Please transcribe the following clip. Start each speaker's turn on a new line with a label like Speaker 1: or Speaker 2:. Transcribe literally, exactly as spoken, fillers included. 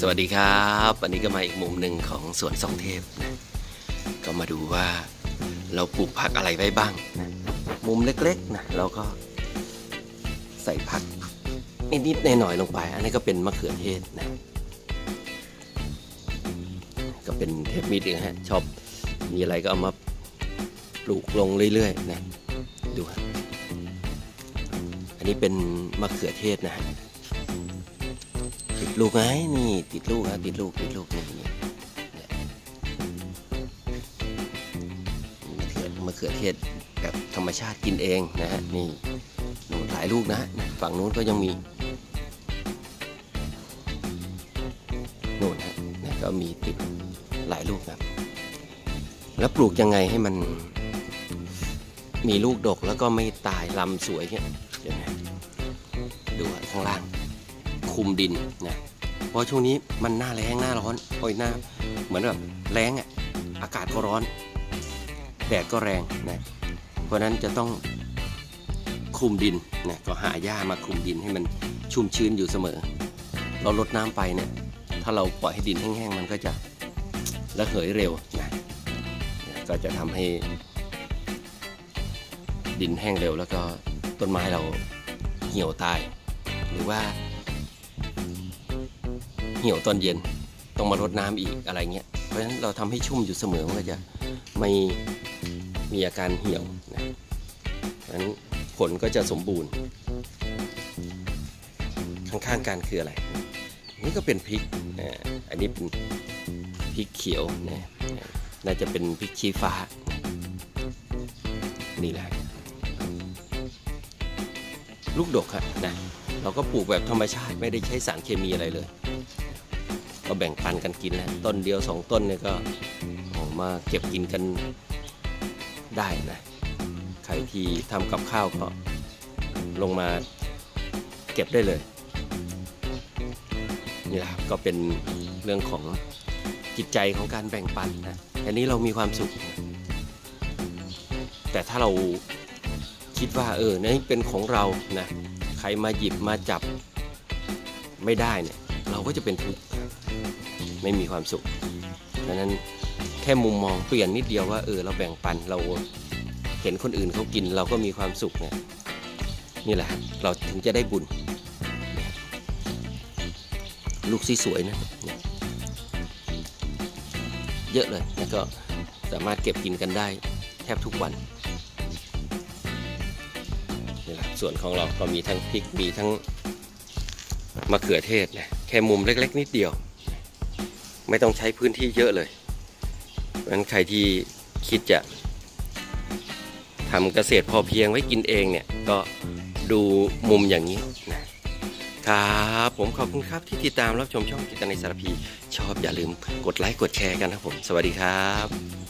Speaker 1: วัสดีครับวันนี้ก็มาอีกมุมหนึ่งของสวนสองเทพนะก็มาดูว่าเราปลูกผักอะไรไว้บ้างนะมุมเล็กๆนะเราก็ใส่ผักนิดๆหน่อยๆลงไปอันนี้ก็เป็นมะเขือเทศนะก็เป็นเทพมิตรฮะชอบมีอะไรก็เอามาปลูกลงเรื่อยๆนะดูฮะอันนี้เป็นมะเขือเทศนะฮะติดลูกไงนี่ติดลูกนะติดลูกติดลูกนี่นี่มะเขือเทศแบบธรรมชาติกินเองนะฮะนี่นู่นหลายลูกนะฝั่งนู้นก็ยังมีนู่นฮะนะก็มีติดหลายลูกครับแล้วปลูกยังไงให้มันมีลูกดกแล้วก็ไม่ตายลำสวยเนี่ยเดี๋ยวนะดูข้างล่างคุมดินนะเพราะช่วงนี้มันหน้าแล้งหน้าร้อนโอ้ยหน้าเหมือนแบบแล้งอ่ะอากาศก็ร้อนแดดก็แรงนะเพราะนั้นจะต้องคุมดินนะก็หาหญ้ามาคุมดินให้มันชุ่มชื้นอยู่เสมอเราลดน้ำไปเนี่ยถ้าเราปล่อยให้ดินแห้งๆมันก็จะระเหยเร็วนะก็จะทำให้ดินแห้งเร็วแล้วก็ต้นไม้เราเหี่ยวตายหรือว่าเหี่ยวตอนเย็นต้องมารดน้ำอีกอะไรเงี้ยเพราะฉะนั้นเราทำให้ชุ่มอยู่เสมอมันก็จะไม่มีอาการเหี่ยวนะเพราะฉะนั้นผลก็จะสมบูรณ์ข้างๆกันคืออะไรนี่ก็เป็นพริกนะอันนี้เป็นพริกเขียวนะน่าจะเป็นพริกชี้ฟ้านี่แหละลูกดกครับนะเราก็ปลูกแบบธรรมชาติไม่ได้ใช้สารเคมีอะไรเลยก็แบ่งปันกันกินแล้วต้นเดียวสองต้นเนี่ยก็ออกมาเก็บกินกันได้นะใครที่ทำกับข้าวก็ลงมาเก็บได้เลยนี่แหละก็เป็นเรื่องของจิตใจของการแบ่งปันนะอันนี้เรามีความสุขแต่ถ้าเราคิดว่าเออนี่เป็นของเรานะใครมาหยิบมาจับไม่ได้เนี่ยเราก็จะเป็นทุกข์ไม่มีความสุขดังนั้นแค่มุมมองเปลี่ยนนิดเดียวว่าเออเราแบ่งปันเราเห็นคนอื่นเขากินเราก็มีความสุขเนี่ยนี่แหละเราถึงจะได้บุญลูกสีสวยนะเยอะเลยแล้วก็สามารถเก็บกินกันได้แทบทุกวันนี่แหละส่วนของเราก็มีทั้งพริกมีทั้งมะเขือเทศนะแค่มุมเล็กๆนิดเดียวไม่ต้องใช้พื้นที่เยอะเลยเพราะฉะนั้นใครที่คิดจะทำเกษตรพอเพียงไว้กินเองเนี่ยก็ดูมุมอย่างนี้นะครับผมขอบคุณครับที่ติดตามรับชมช่องกิตติในสารพีชอบอย่าลืมกดไลค์กดแชร์กันนะผมสวัสดีครับ